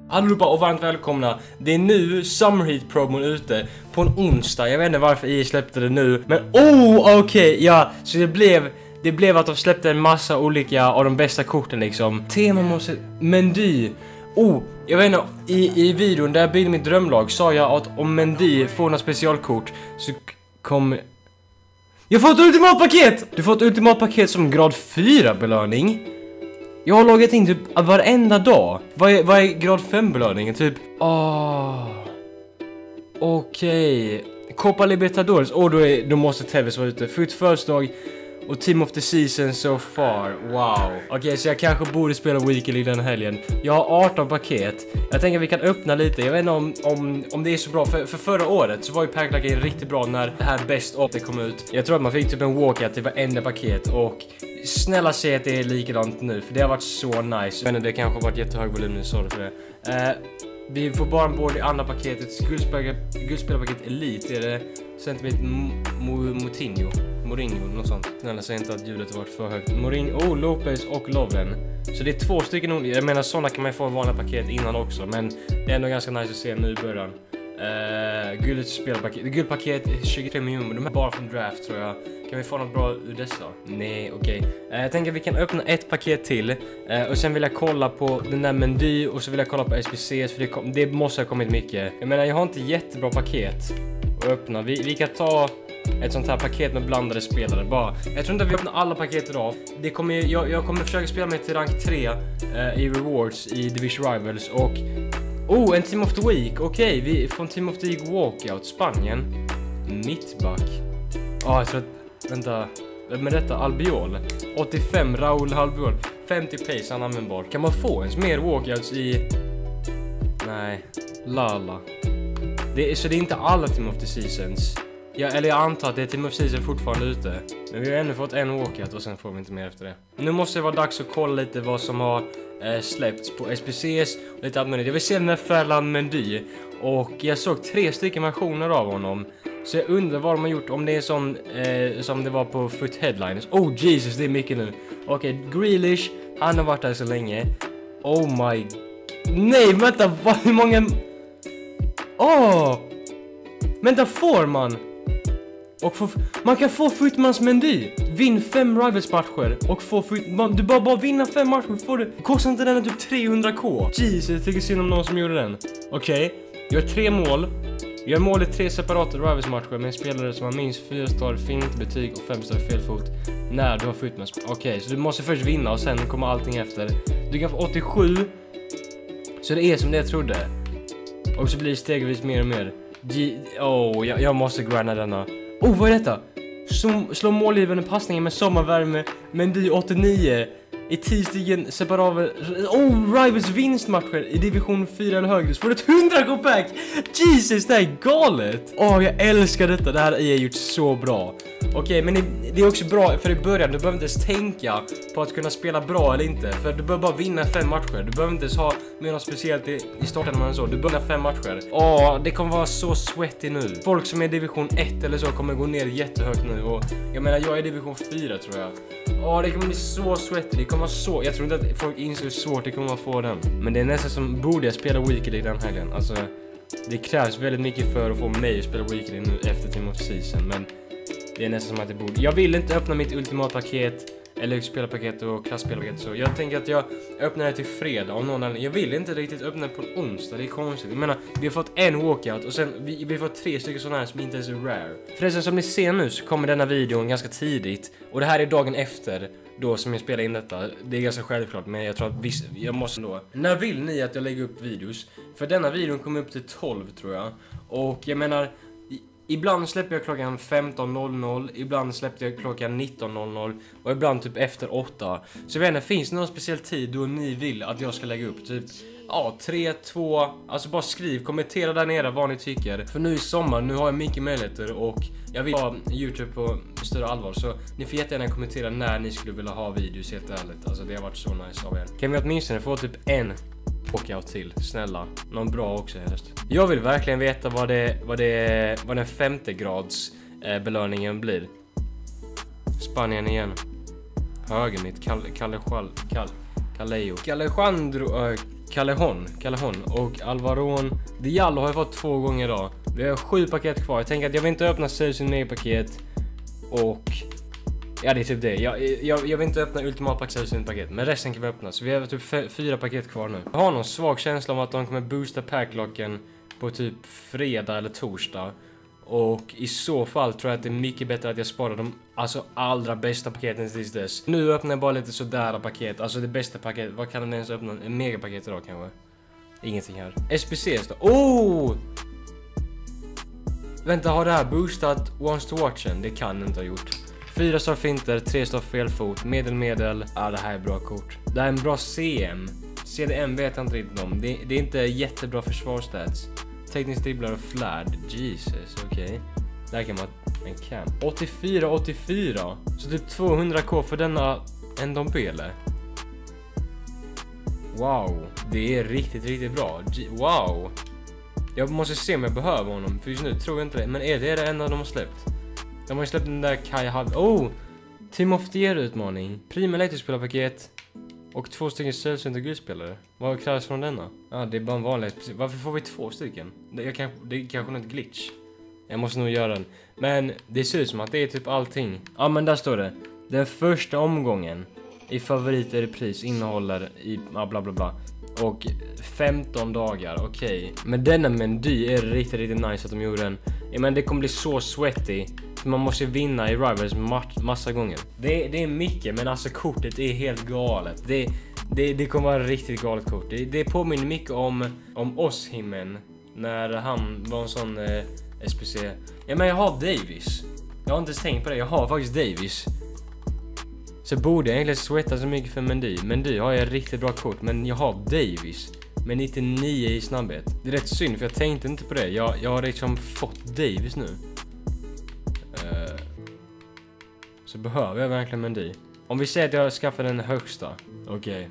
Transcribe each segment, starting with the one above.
Allihopa och varmt välkomna. Det är nu Summer Heat promon ute på en onsdag. Jag vet inte varför EA släppte det nu, men okej, ja, så det blev att de släppte en massa olika av de bästa korten liksom. Tema måste Mendy. Jag vet inte, i videon där jag byggde mitt drömlag sa jag att om Mendy får några specialkort så kommer jag får ett ultimat paket! Du får ett ultimat paket som grad 4 belöning. Jag har loggat in typ varenda dag. Vad är grad 5 belöningen? Typ, okej. Copa Libertadores. Då måste Tevez vara ute. Fut födelsedag och Team of the Season so far. Wow. Okej, så jag kanske borde spela Weekly League den helgen. Jag har 18 paket. Jag tänker att vi kan öppna lite. Jag vet inte om det är så bra. För förra året så var ju Pack Like riktigt bra när det här Best of det kom ut. Jag tror att man fick typ en walkout till varenda paket. Och snälla säg att det är likadant nu. För det har varit så nice. Men det kanske har varit jättehög volym nu, sorry för det. Vi får bara en board i andra paketet. Guldspelarpaket Elite är det. Centimeter Mourinho, något sånt. Snälla säg inte att ljudet har varit för högt. Mourinho, Lopez och Lovren. Så det är 2 stycken. Jag menar sådana kan man få vanliga paket innan också. Men det är ändå ganska nice att se nu i början. Guldpaket 23 miljoner. De är bara från draft tror jag. Kan vi få något bra ur dessa? Nej, okej. Jag tänker att vi kan öppna ett paket till. Och sen vill jag kolla på den där Mendy. Och så vill jag kolla på SPCs. För det måste ha kommit mycket. Jag menar jag har inte jättebra paket att öppna. Vi kan ta ett sånt här paket med blandade spelare. Jag tror inte att vi öppnar alla paket idag. Jag kommer försöka spela mig till rank 3 i rewards i Division Rivals. Och en Team of the Week. Okej, vi får en Team of the Week walkout. Spanien. Mittback. Jag tror att... Vänta. Med detta Albiol. 85 Raul Albiol. 50 pace användbar. Kan man få ens mer walkouts i... Nej. Lala. Så det är inte alla Team of the Seasons. Jag antar att det är Team of the Season fortfarande ute. Men vi har ännu fått en walkout och sen får vi inte mer efter det. Nu måste det vara dags att kolla lite vad som har släppts på SPCs och lite allt möjligt. Jag vill se den här Ferland Mendy. Och jag såg 3 stycken versioner av honom. Så jag undrar vad de har gjort. Om det är sån som det var på Foot Headliners. Jesus, det är mycket nu. Okej, Grealish. Han har varit där så länge. Nej, vänta, hur många... Vänta, får man? Man kan få Footmans Mendy. Vinn 5 Rivals matcher och få du bara vinna 5 matcher får du. Kostar inte den typ 300k? Jesus, jag tycker synd om någon som gjorde den. Okej, jag har 3 mål. Jag har mål i 3 separata Rivals matcher med en spelare som har minst 4 star fint betyg och 5 star felfot när du har Footmans. Okej, så du måste först vinna och sen kommer allting efter. Du kan få 87. Så det är som det jag trodde. Och så blir det stegvis mer och mer. Jag måste grinda denna. Vad är detta? Slå målgivande passningen med sommarvärme. Mendy 89. I 10 stycken separata Rivals vinstmatcher i division 4 eller högre. Så får du ett 100 pack. Jesus, det är galet. Jag älskar detta. Det här är gjort så bra. Okej, men det är också bra för i början. Du behöver inte ens tänka på att kunna spela bra eller inte. För du behöver bara vinna 5 matcher. Du behöver inte ens ha med något speciellt i starten eller så. Du behöver 5 matcher. Det kommer vara så sweaty nu. Folk som är division 1 eller så kommer gå ner jättehögt nu. Och jag menar, jag är division 4 tror jag. Det kommer bli så sweaty. Det kommer vara så... Jag tror inte att folk inser hur svårt det kommer att få den. Men det är nästan som borde jag spela Weekly den helgen. Alltså, det krävs väldigt mycket för att få mig att spela Weekly nu efter Team of Season. Men det är nästan som att det borde... Jag vill inte öppna mitt ultimatpaket eller spelarpaket och klassspelarpaket. Så jag tänker att jag öppnar det till fredag av någon anledning. Jag vill inte riktigt öppna på en onsdag. Det är konstigt. Jag menar, vi har fått en walkout och sen vi har fått 3 stycken sådana här som inte ens är rare. Förresten, som ni ser nu så kommer denna videon ganska tidigt. Och det här är dagen efter då som jag spelar in detta. Det är ganska självklart, men jag tror att jag måste då. När vill ni att jag lägger upp videos? För denna videon kommer upp till 12 tror jag. Och jag menar... Ibland släpper jag klockan 15.00, ibland släpper jag klockan 19.00 och ibland typ efter 8. Så jag vet inte, finns det någon speciell tid då ni vill att jag ska lägga upp? Typ 3, 2, alltså bara skriv, kommentera där nere vad ni tycker. För nu i sommar, nu har jag mycket möjligheter och jag vill ha YouTube på större allvar. Så ni får jättegärna kommentera när ni skulle vilja ha videos, helt ärligt. Alltså det har varit så nice av er. Kan vi åtminstone få typ en walkout till, snälla. Någon bra också helst. Jag vill verkligen veta vad den 5:e grads belöningen blir. Spanien igen. Höger mitt. Alejandro. Callejon och Alvaron. Diallo har jag fått 2 gånger idag. Vi har 7 paket kvar. Jag tänker att jag vill inte öppna Sällsynt Mega-paket. Och ja, det är typ det. Jag vill inte öppna Ultimat Pack Sällsynt paket. Men resten kan vi öppna. Så vi har typ 4 paket kvar nu. Jag har någon svag känsla om att de kommer boosta packlocken på typ fredag eller torsdag. Och i så fall tror jag att det är mycket bättre att jag sparar de allra bästa paketen tills dess. Nu öppnar jag bara lite sådär paket. Alltså det bästa paket. Vad kan den ens öppna? En megapaket idag kanske? Ingenting här. SPCs då. Oh! Vänta, har det här boostat Wants to Watchen? Det kan det inte ha gjort. 4 star finter, 3 star felfot, medel. Ja, det här är bra kort. Det här är en bra CM. CDM vet jag inte riktigt om. Det är inte jättebra försvarsstats. Teknisk dribblar och flärd. Jesus, okej. Där kan man en camp. 84. Så typ 200k för denna Ndombele. Wow. Det är riktigt bra. Wow. Jag måste se om jag behöver honom. För just nu tror jag inte det. Men är det enda de har släppt? De har ju släppt den där Kai Hav. Oh! Team of the Year-utmaning. Prima Electric-spelarpaket. Och 2 stycken sällsynta guldspelare. Vad krävs från denna? Ja, det är bara en vanlig. Varför får vi 2 stycken? Det är kanske något glitch. Jag måste nog göra den. Men det ser ut som att det är typ allting. Ja, men där står det. Den första omgången i favoriter i pris innehåller i bla bla bla. Och 15 dagar, okej. Men denna Mendy är riktigt nice att de gjorde den. Men det kommer bli så sweaty. Man måste vinna i Rivals massa gånger. Det är mycket, men alltså kortet är helt galet. Det kommer vara ett riktigt galet kort. Det påminner mycket om Oshimmen. När han var en sån SPC. Ja, men jag har Davis. Jag har inte tänkt på det, jag har faktiskt Davis. Så borde jag egentligen sweata så mycket för Mendy. Mendy har jag riktigt bra kort, men jag har Davis. Med 99 i snabbhet. Det är rätt synd, för jag tänkte inte på det. Jag har liksom fått Davis nu. Så behöver jag verkligen Mendy. Om vi säger att jag skaffar den högsta. Okej,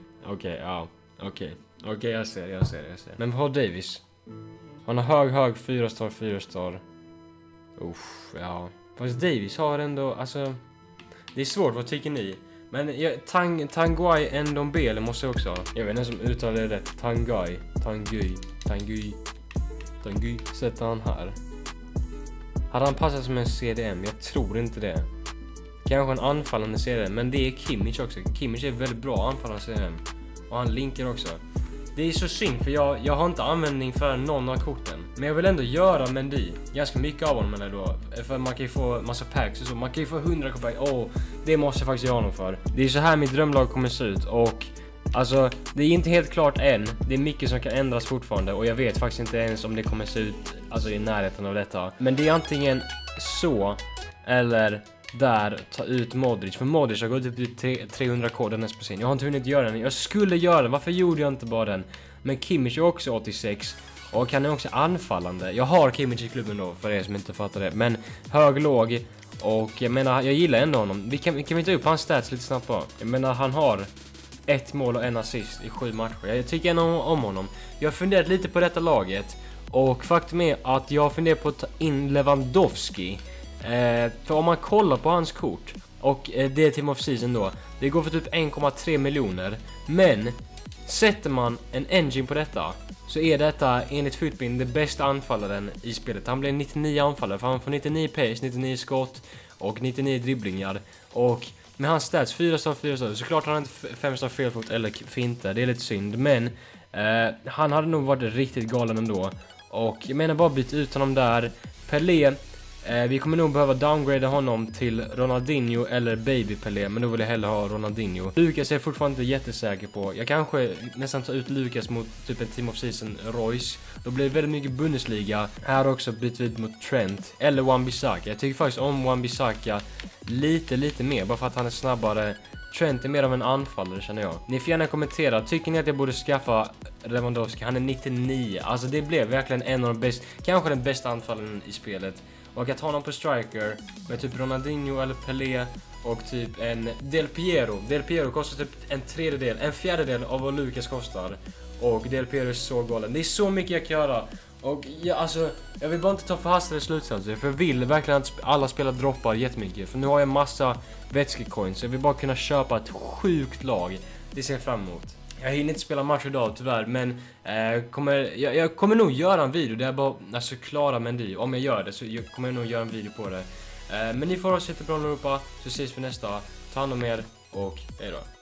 jag ser. Men vad har Davis? Han har hög 4 star. Uff, ja. Fast Davis har ändå, alltså... Det är svårt, vad tycker ni? Men Tanguy Ndombele måste jag också ha. Jag vet inte som uttalar det rätt. Tanguy. Sätter han här. Hade han passat som en CDM? Jag tror inte det. Kanske en anfallande CDM. Men det är Kimmich också. Kimmich är väldigt bra anfallande CDM. Och han linkar också. Det är så synd, för jag har inte användning för någon av korten. Men jag vill ändå göra Mendy. Ganska mycket av honom eller då. För man kan ju få massa packs och så. Man kan ju få 100 pack. Det måste jag faktiskt göra honom för. Det är så här mitt drömlag kommer se ut. Och alltså, det är inte helt klart än. Det är mycket som kan ändras fortfarande. Och jag vet faktiskt inte ens om det kommer se ut alltså i närheten av detta. Men det är antingen så eller där ta ut Modric. För Modric har gått upp till 300k den SPC. Jag har inte hunnit göra den. Jag skulle göra den. Varför gjorde jag inte bara den? Men Kimmich är också 86. Och han är också anfallande. Jag har Kimmich i klubben då, för er som inte fattar det. Men hög-låg. Och jag menar, jag gillar ändå honom. Vi kan ta upp hans stats lite snabbt bara. Jag menar, han har 1 mål och 1 assist i 7 matcher. Jag tycker ändå om honom. Jag har funderat lite på detta laget. Och faktum är att jag funderar på att ta in Lewandowski. För om man kollar på hans kort och det Team of Season då, det går för typ 1,3 miljoner. Men sätter man en engine på detta, så är detta enligt Footbin det bästa anfallaren i spelet. Han blir 99 anfallare, för han får 99 pace, 99 skott och 99 dribblingar. Och med hans stats 4 star, såklart har han inte 5 star felfot eller finter. Det är lite synd, men han hade nog varit riktigt galen ändå. Och jag menar, bara byta ut honom där. Pelé, vi kommer nog behöva downgrada honom till Ronaldinho eller Baby Pelé, men då vill jag hellre ha Ronaldinho. Lucas är jag fortfarande inte jättesäker på. Jag kanske nästan tar ut Lucas mot typ en Team of Season Royce. Då blir det väldigt mycket Bundesliga. Här också byter vi mot Trent eller Wan-Bissaka. Jag tycker faktiskt om Wan-Bissaka lite mer, bara för att han är snabbare. Trent är mer av en anfallare, känner jag. Ni får gärna kommentera. Tycker ni att jag borde skaffa Lewandowski? Han är 99. Alltså det blev verkligen en av de bästa, kanske den bästa anfallaren i spelet. Och att ha någon på striker med typ Ronaldinho eller Pelé och typ en Del Piero. Del Piero kostar typ en fjärdedel av vad Lucas kostar. Och Del Piero är så galen. Det är så mycket jag kan göra. Och jag vill bara inte ta förhastade slutsatser, för jag vill verkligen att alla spelare droppar jättemycket. För nu har jag massa vätskecoins, så jag vill bara kunna köpa ett sjukt lag. Det ser jag fram emot. Jag hinner inte spela match idag tyvärr, men jag kommer nog göra en video där jag bara klarar Mendy. Om jag gör det så kommer jag nog göra en video på det. Men ni får ha så jättebra allihopa, så ses vi nästa. Ta hand om er och hej då.